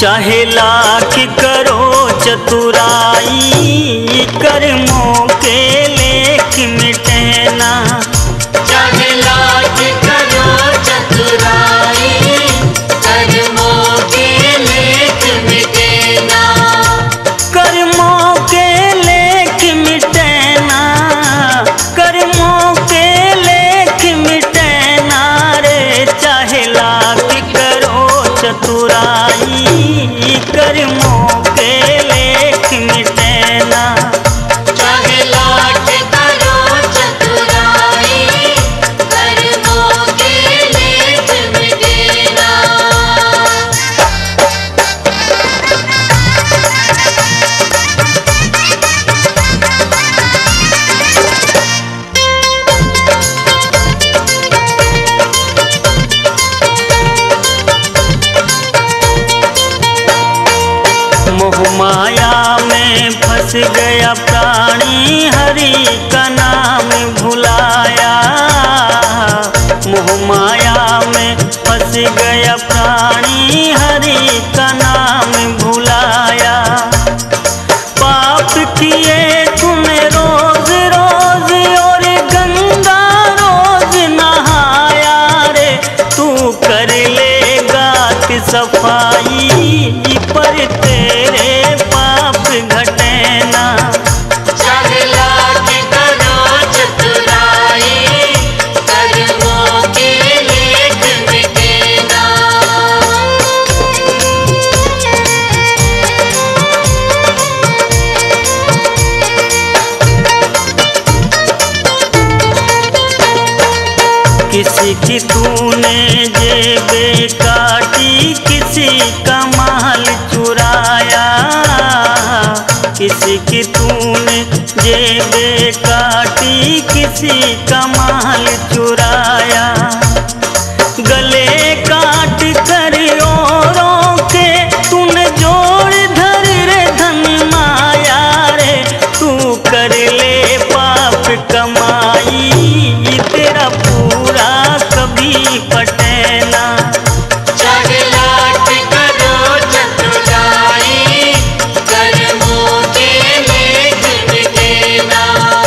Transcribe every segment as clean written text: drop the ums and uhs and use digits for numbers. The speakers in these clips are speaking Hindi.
चाहे लाख करो चतुराई, कर्मों के लेख मिटे ना। चाहे लाख करो चतुराई, कर्मों के लेख मिटे ना। कर्मों के लेख मिटे ना, कर्मों के लेख मिटे ना रे। चाहे लाख करो चतुराई, कर्मों के लेख मिटे ना। चाहे लाख करो चतुराई, कर्मों के लेख मिटे ना। मोह माया में फंस गया प्राणी, हरि का नाम भुलाया। मोह माया में फंस गया प्राणी, हरि का नाम भुलाया। पाप किए तूने रोज रोज और गंगा रोज नहाया रे। तू कर लेगा सफाई, पर तेरे पाप घटे ना। चाहे लाख करो चतुराई, कर्मों के लेख मिटे ना। किसी की तूने जेबे काटी, किसी का माल चुराया। किसी की तूने जेबे काटी, किसी का माल चुराया। गले काट कर औरों के तूने जोड़ धर रे धन माया रे। तू कर ले पाप कमाई, तेरा पूरा कभी पटे ना। चाहे लाख करो चतुराई, कर्मों के लेख मिटे ना।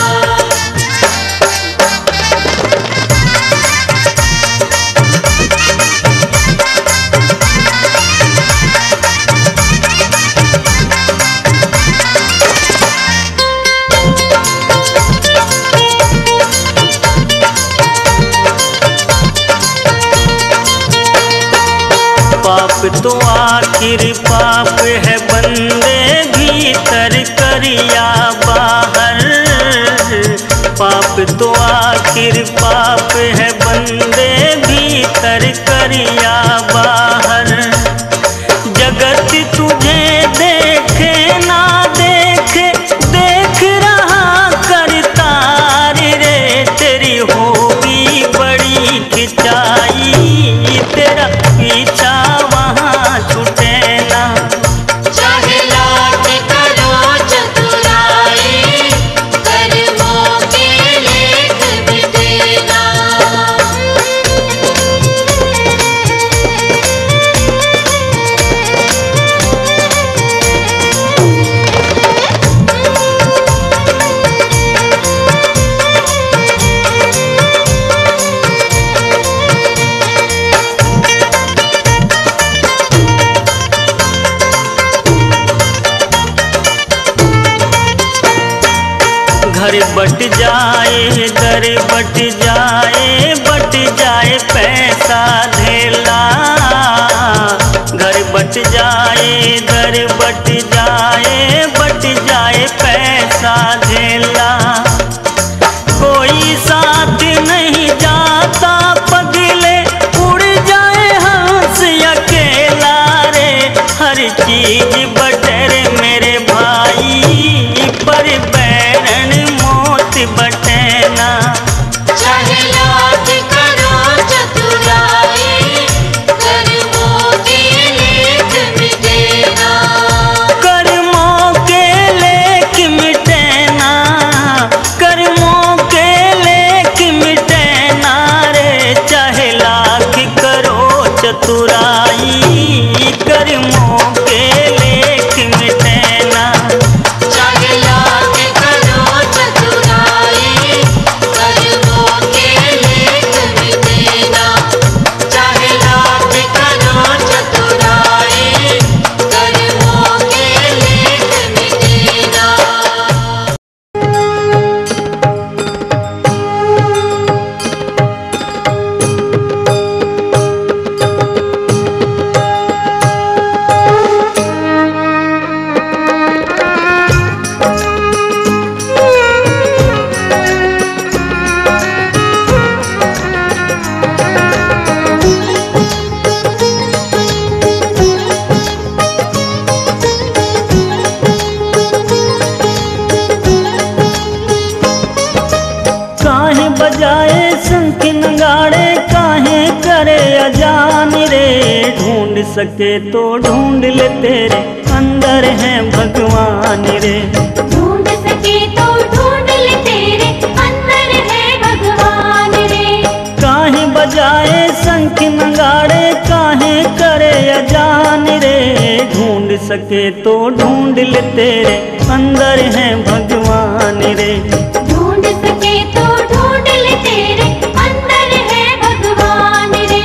पाप तो आखिर पाप है बंदे, भीतर करिया बाहर। पाप तो आखिर पाप है बंदे, भीतर करिया बाहर। जगत तुझे देखे ना देखे, देख रहा करतार रे। तेरी होगी बड़ी खिंचाई, तेरा पीछा वहाँ छूटे ना। चाहे लाख करो चतुराई, कर्मों के लेख मिटे ना। घर बट जाए दर बट जाए पैसा धेला। घर बट जाए दर बट जाए पैसा धेला। कोई साथ नहीं जाता पगले, उड़ जाए हंस अकेला रे। हर चीज बटर मेरे भाई, पर बैरन मौत बटे ना। चाहे लाख करो चतुराई, कर्मों के लेख मिटे ना। कर्मों के लेख मिटे ना, कर्मों के लेख मिटे ना रे। चाहे लाख करो चतुराई, कर्मों के सके तो ढूंढ ले तेरे अंदर है भगवान रे। ढूंढ सके तो ढूंढ ले तेरे अंदर है भगवान रे। काहे बजाए शंख नगाड़े काहे करे अजान रे। ढूंढ सके तो ढूंढ ले तेरे अंदर है भगवान रे। ढूंढ सके तो ढूंढ ले तेरे अंदर है भगवान रे।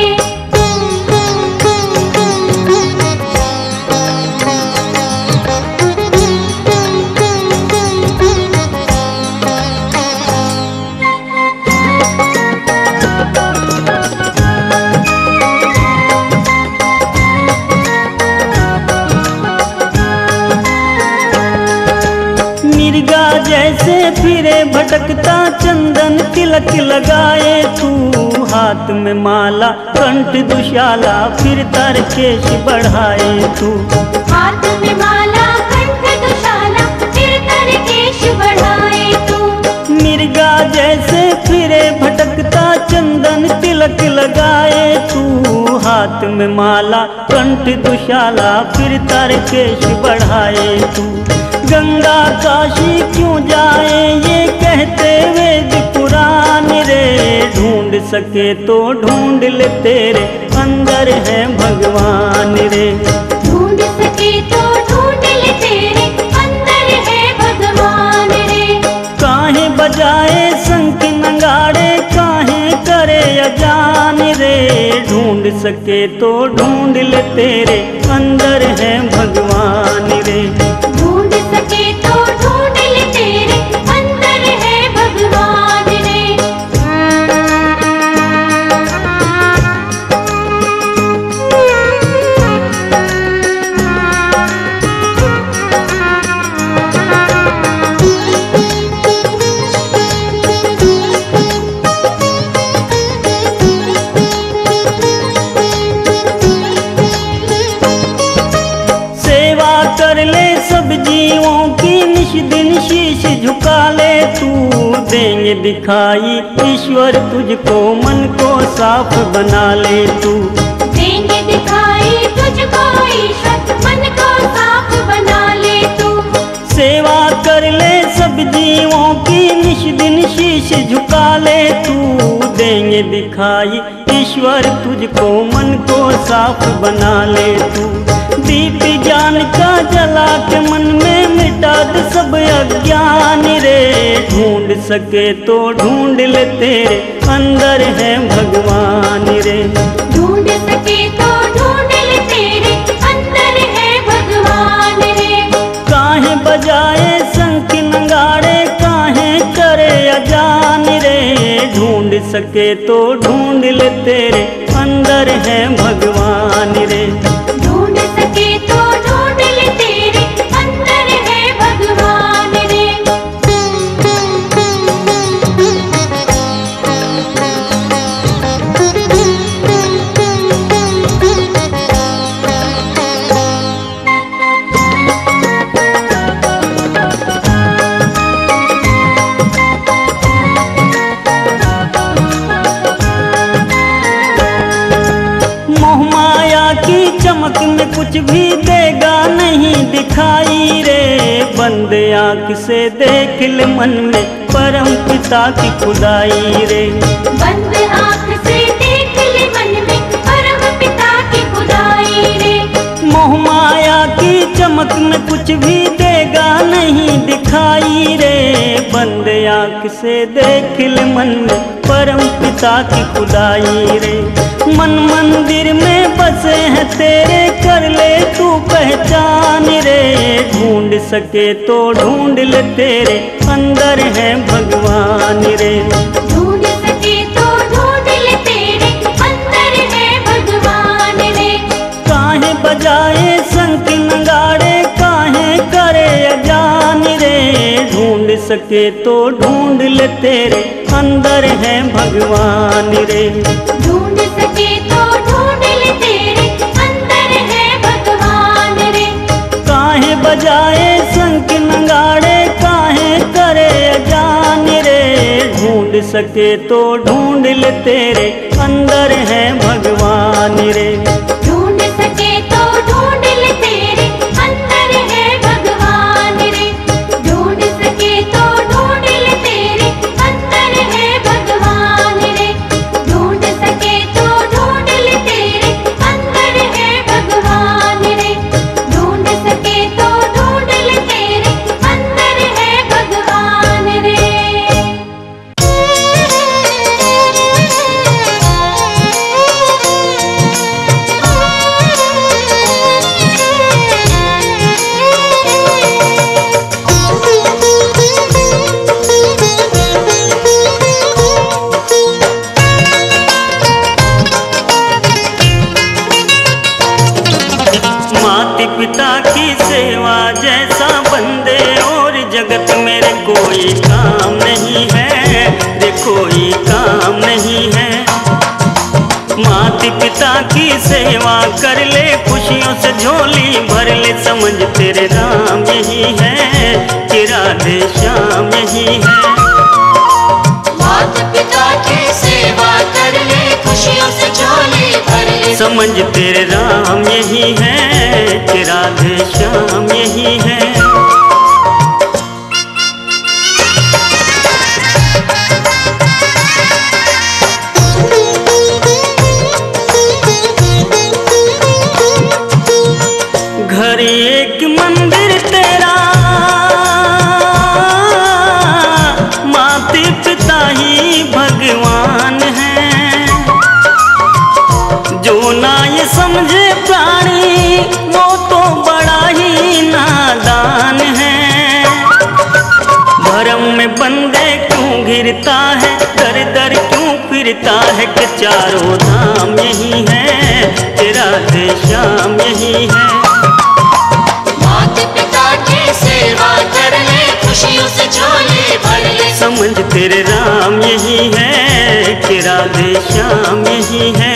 मिर्गा जैसे फिरे भटकता चंदन तिलक लगाए तू। हाथ में माला कंठ दुशाला फिर तार केश बढ़ाए तू। हाथ में माला कंठ दुशाला फिर तर केश बढ़ाए तू। मिर्गा जैसे फिरे भटकता चंदन तिलक लगाए तू। हाथ में माला कंठ दुशाला फिर तार केश बढ़ाए तू। गंगा काशी क्यों जाए ये कहते वेद पुराण रे। ढूंढ सके तो ढूंढ ले तेरे अंदर है भगवान रे। ढूंढ सके तो ढूंढ ले तेरे अंदर है भगवान रे। काहे बजाए शंख नगाड़े काहे करे अजान रे। ढूंढ सके तो ढूंढ ले तेरे अंदर है भगवान रे। ढूंढ सके तो ढूंढ ले तेरे अंदर है भगवान रे। सेवा कर ले सब जीवों की निश दिन शीश झुका ले तू। देंगे दिखाई ईश्वर तुझको मन को साफ बना ले तू। देंगे दिखाई तुझको ईश्वर मन को साफ बना ले तू। सेवा कर ले सब जीवों की निश दिन शीश झुका ले तू। देंगे दिखाई ईश्वर तुझको मन को साफ बना ले तू। दीप ज्ञान का जला के मन में मिटा दे सब अज्ञान रे। ढूंढ सके तो ढूंढ ले तेरे अंदर है भगवान रे। ढूंढ सके तो ढूंढ ले तेरे अंदर है भगवान रे। काहे बजाए शंख नगाड़े काहे करे अजान रे। ढूंढ सके तो ढूंढ ले तेरे अंदर है भगवान रे। ढूंढ सके तो ढूंढ ले तेरे अंदर है भगवान रे। मोहमाया की चमक में कुछ भी देगा नहीं दिखाई रे। बंद आँख से देख ले मन में परम पिता की खुदाई रे। बंद आँख से देख ले मन में परम पिता की खुदाई रे। मोहमाया की चमक में कुछ भी देगा नहीं दिखाई रे। बंद आँख से देख ले मन में परम पिता की खुदाई रे। मन मंदिर में बसे हैं तेरे कर ले तू पहचान रे। ढूंढ सके तो ढूंढ ले तेरे अंदर है भगवान रे। ढूंढ सके तो ढूंढ ले तेरे अंदर है भगवान रे। काहे बजाए शंख नगाड़े काहे करे अजान रे। ढूंढ सके तो ढूंढ ले तेरे अंदर है भगवान रे। ढूंढ सके तो ढूंढ ले तेरे अंदर है भगवान रे। काहे बजाए शंख नगाड़े काहे करे अजान रे। ढूंढ सके तो ढूंढ ले तेरे अंदर है भगवान रे। ढूंढ सके बंदे और जगत मेरे कोई काम नहीं है, रे कोई काम नहीं है। माता पिता की सेवा कर ले, खुशियों से झोली भर ले, समझ तेरे राम यही है कि राधे श्याम यही है। माता पिता की सेवा कर ले, खुशियों से झोली भर ले, समझ तेरे राम यही है कि राधे श्याम यही है। घर एक मंदिर तेरा, माता पिता ही भगवान है। जो ना ये समझे प्राणी वो तो बड़ा ही नादान है। भरम में बंदे क्यों घिरता है, दर दर क्यों फिरता है कि चारों धाम यही है कि राधे श्याम यही है। सेवा कर ले, खुशियों से झोली भर ले, समझ तेरे राम यही है कि राधे श्याम यही है।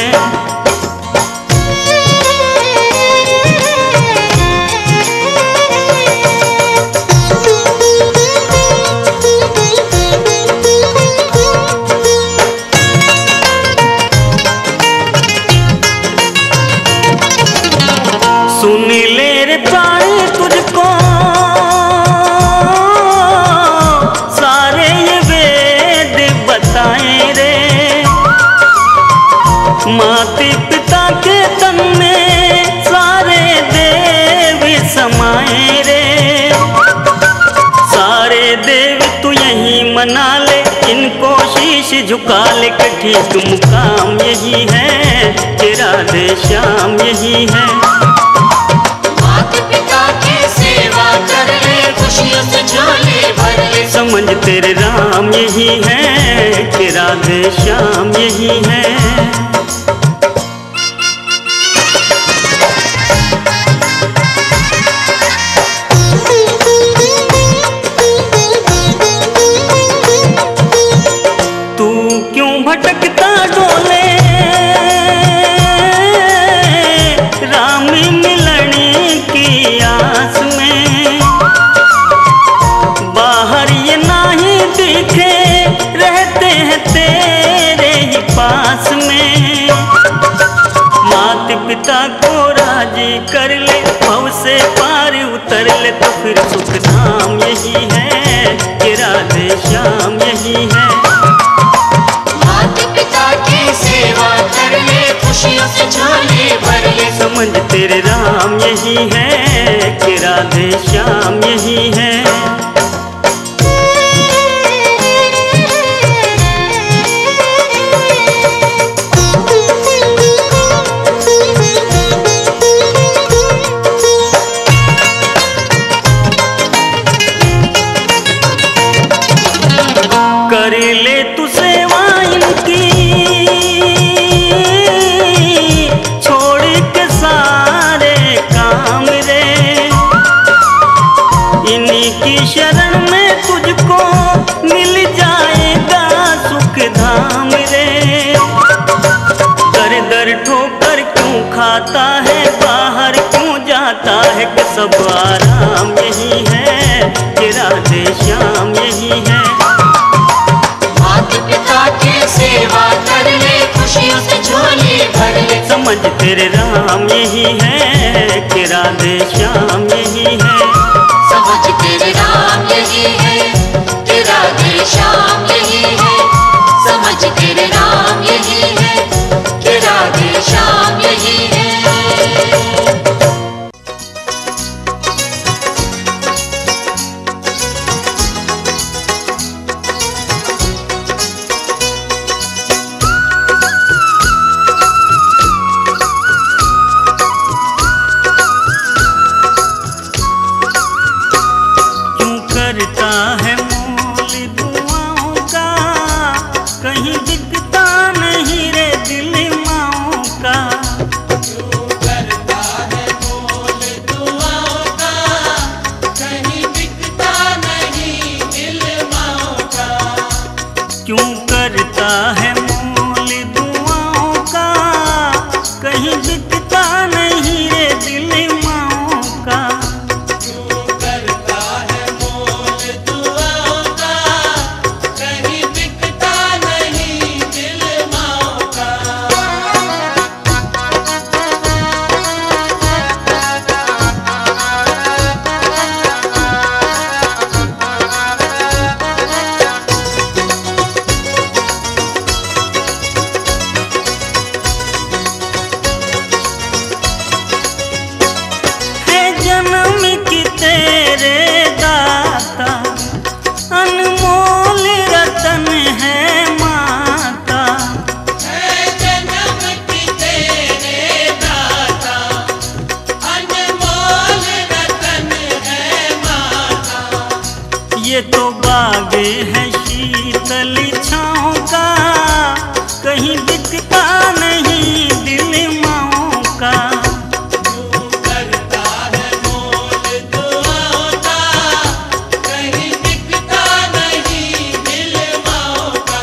सुन ले रे प्राणी तुझको माता पिता के तन में सारे देव समाए रे। सारे देव तू यही मना ले, इनको शीश झुका ले कि ठीक मुकाम यही है कि राधे श्याम यही है। माता पिता की सेवा कर ले, खुशियों से झोली भर ले, समझ तेरे राम यही है कि राधे श्याम यही है। भटकता डोले राम मिलने की आस में, बाहर ये नाही दिखे रहते हैं तेरे ही पास में। माता पिता को राजी कर ले, भव से पार उतर ले, तो फिर सुख धाम यही है कि राधे श्याम यही है। सेवा कर ले, खुशियों से झोली भर ले, समझ तेरे राम यही है कि राधे श्याम यही है। कर ले तू सेवा इनकी, की शरण में तुझको मिल जाएगा सुख धाम रे। दर दर ठोकर क्यों खाता है, बाहर क्यों जाता है कि सब आराम यही है कि राधे श्याम यही है। माता पिता की सेवा कर ले, खुशियों से झोली भर ले, समझ तेरे राम यही है कि राधे श्याम यही है। समझ तेरे राम यही है कि राधे श्याम यही है, समझ तेरे राम यही है कि राधे श्याम यही है। कहीं ये तो बागे है शीतल छाँव का, कहीं बिकता नहीं दिल माओ का। तू करता है मोल दुआओं का, कहीं बिकता नहीं दिल माओ का।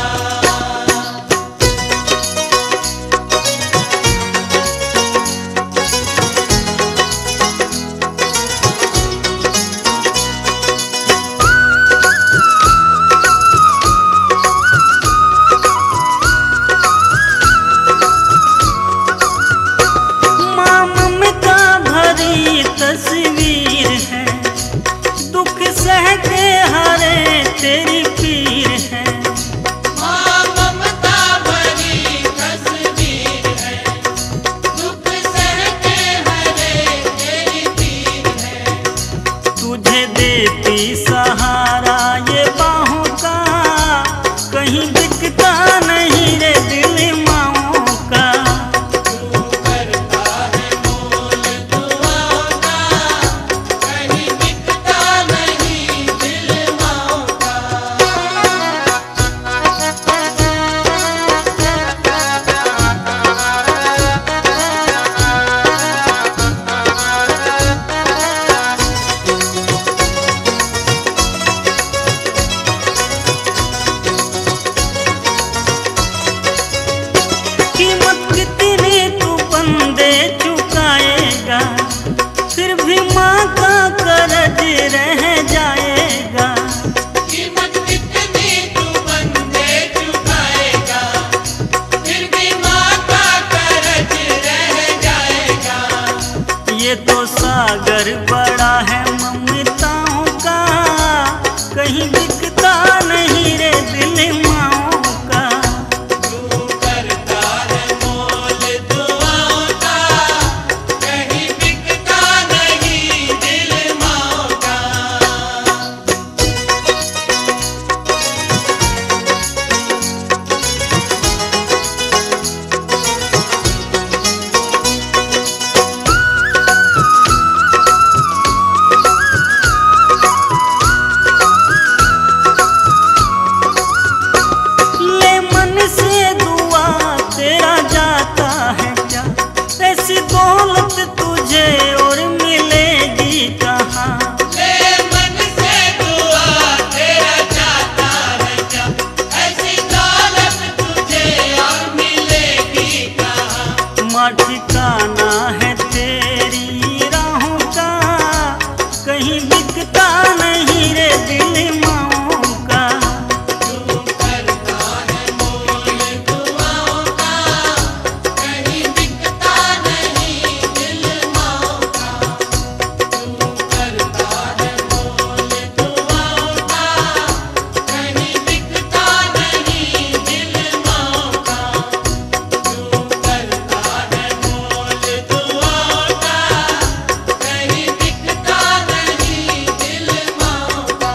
माँ ममता भरी तस्वीर है, दुख सह के हारे तेरी पीर है। माँ ममता भरी तस्वीर है, दुख सह के हरे तेरी पीर है। तुझे देती सहारा ये बाहों का, कहीं बिकता नहीं रे दिल माओ का। तू करता है मोल दुआओं का, कहीं बिकता नहीं दिल माओ का। कीमत कितनी तू बंदे चुकाएगा, फिर भी माँ का कर्ज रह जाएगा। कीमत कितनी तू बंदे चुकाएगा, फिर भी माँ का कर्ज रह जाएगा। ये तो सागर बड़ा है ममताओं का, कहीं बिकता नहीं रे दिल माओ का। तू करता है मोल दुआओं का, कहीं बिकता नहीं दिल माओ का। ले मन से दुआ तेरा जाता है क्या, ऐसी दौलत तुझे और मिलेगी कहाँ। ले मन से दुआ तेरा जाता है क्या, ऐसी दौलत तुझे और मिलेगी कहाँ। माँ ठिकाना है तेरी राहों का, कहीं बिकता नहीं रे दिल माओ का। तू करता है मोल दुआओं का, कहीं बिकता नहीं दिल माओ का। तू करता है मोल दुआओं का, कहीं बिकता नहीं दिल माओ का। तू करता है मोल दुआओं का, कहीं बिकता नहीं दिल माओ का।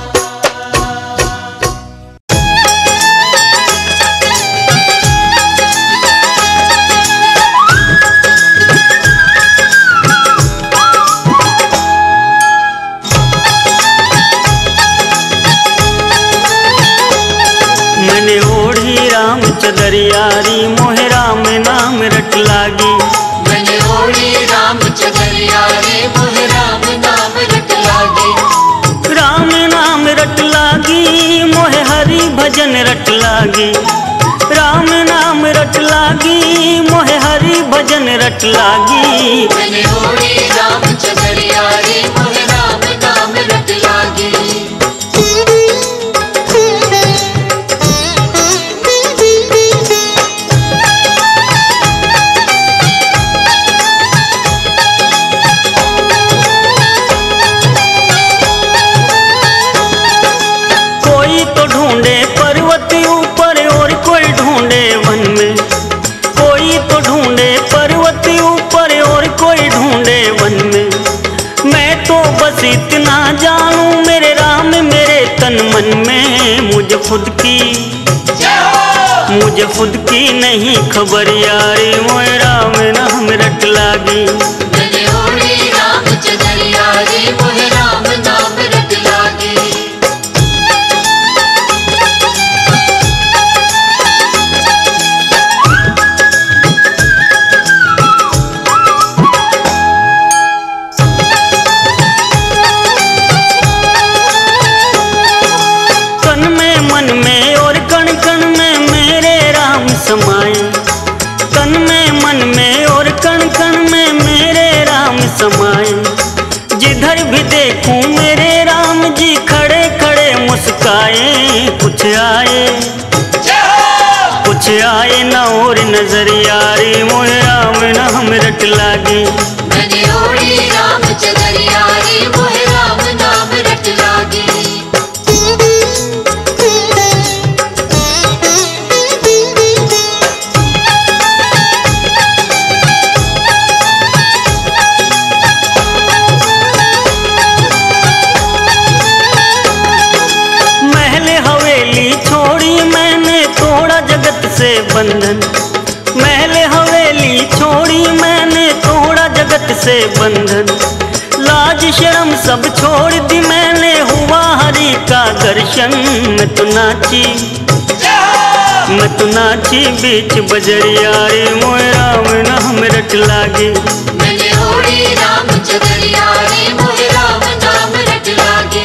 मैंने ओढ़ी राम चदरियारी, मोहे राम नाम रट लागी। मैंने ओढ़ी राम चदरियारी, मोहे राम नाम रट लागी। राम नाम रट लागी, मोहे हरि भजन रट लागी। राम नाम रट लागी, मोहे हरि भजन रट लागी। मैंने ओढ़ी राम चदरियारी, मोहे राम नाम रट लागी। कोई तो ढूंढे पर्वत ऊपर और कोई ढूंढे वन में। कोई तो ढूंढे पर्वत ऊपर और कोई ढूंढे वन में। मैं तो बस इतना जानूं मेरे राम मेरे तन मन में। मुझे खुद की नहीं खबर यारी, मोए राम नाम रट लागी। मैंने ओढ़ी राम चदरियारी, मोहे राम नाम रट लागी। समाए। तन में मन में और कण कण में मेरे राम समाए। जिधर भी देखूं मेरे राम जी खड़े खड़े मुस्काए। कुछ आए न और नजर यारी मोहे राम न हम रट लागे। मैंने ओढ़ी राम चदर यारी मोहे राम नाम रट लागे। महल हवेली छोड़ी मैंने तोड़ा जगत से बंधन। महल हवेली छोड़ी मैंने तोड़ा जगत से बंधन। लाज शर्म सब छोड़ दी मैंने हुआ हरि का दर्शन। मैं तो नाची बीच बजरिया रे मोहे राम न हम रट लागे। मैंने ओढ़ी राम चदर यारी मोहे राम नाम रट लागे।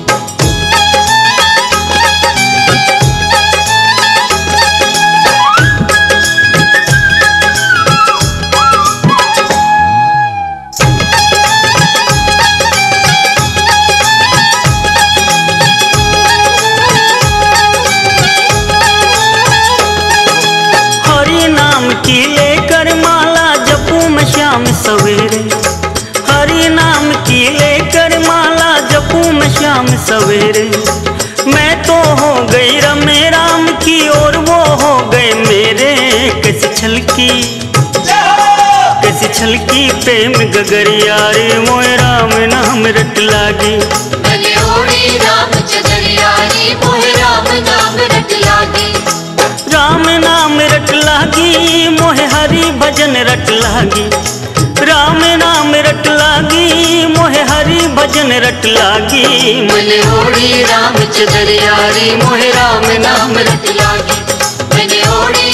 की लेकर माला जपूं मैं शाम सवेरे। हरि नाम की लेकर माला जपूं मैं शाम सवेरे। मैं तो हो गई रमे राम की और वो हो गए मेरे। कैसी छलकी प्रेम गगरिया रे मोहे राम नाम रट लागे। मैंने ओढ़ी राम चदर यारी मोहे राम नाम रट लागे। राम नाम रट लागी मोहे हरि भजन रट लागी। राम नाम रट लागी मोहे हरि भजन रट लागी। मैंने ओढ़ी राम चदर यारी मोहे राम नाम रट लागे। मैंने ओढ़ी